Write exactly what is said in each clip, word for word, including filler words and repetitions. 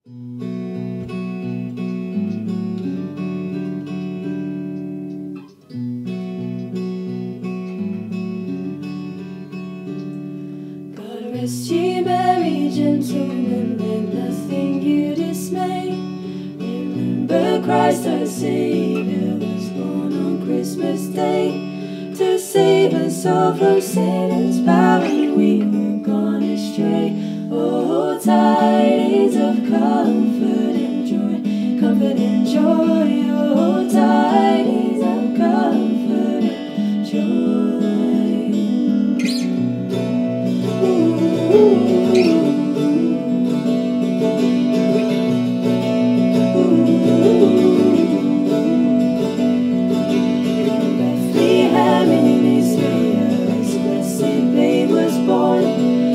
God rest ye merry gentlemen, let nothing you dismay. Remember Christ our Saviour was born on Christmas Day, to save us all from Satan's power when we were gone astray. Oh, tidings of comfort and joy, comfort and joy. Oh, tidings of comfort and joy. Ooh, ooh, ooh. Bethlehem in Israel, this blessed babe was born.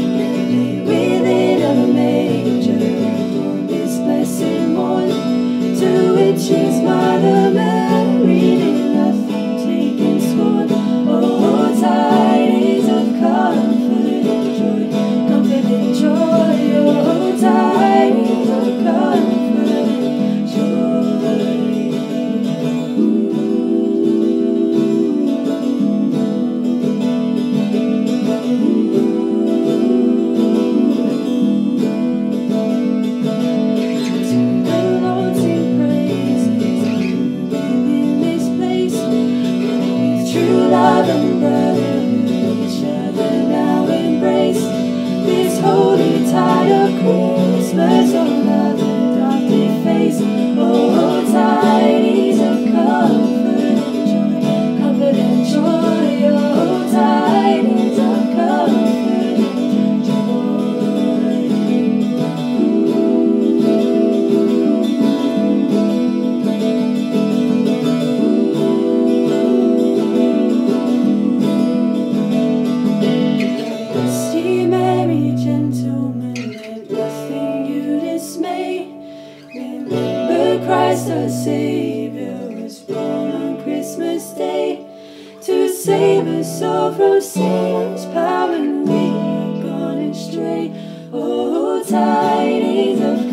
His mother Mary did nothing taken scorn. Oh, tidings of comfort and joy, comfort and joy. Oh, tidings of comfort and joy. To the Lord sing praises, in this place, with true love and brotherhood, each other now embrace. This holy tide of Christmas on our adopted face. Oh, tidings of comfort and joy, comfort and joy. Oh, tidings of comfort and joy. Merry gentlemen, let nothing you dismay. Remember Christ our Saviour was born on Christmas Day, to save us all from Satan's power when we were gone astray. Oh, tidings of